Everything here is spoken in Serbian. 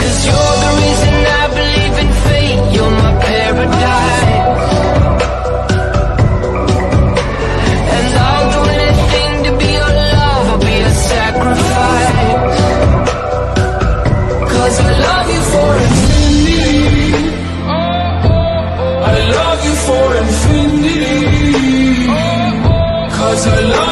you're the reason I believe in fate. You're my paradise, and I'll do anything to be your love. I'll be a sacrifice, 'cause I love you for infinity. I love you for infinity, 'cause I love